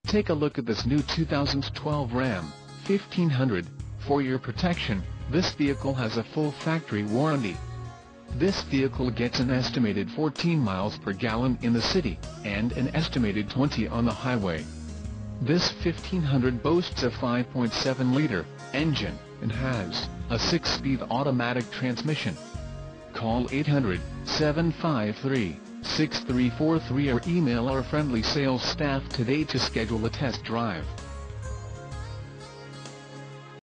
Take a look at this new 2012 Ram 1500. For your protection, this vehicle has a full factory warranty. This vehicle gets an estimated 14 miles per gallon in the city, and an estimated 20 on the highway. This 1500 boasts a 5.7-liter engine, and has a 6-speed automatic transmission. Call 800-753-6343 or email our friendly sales staff today to schedule a test drive.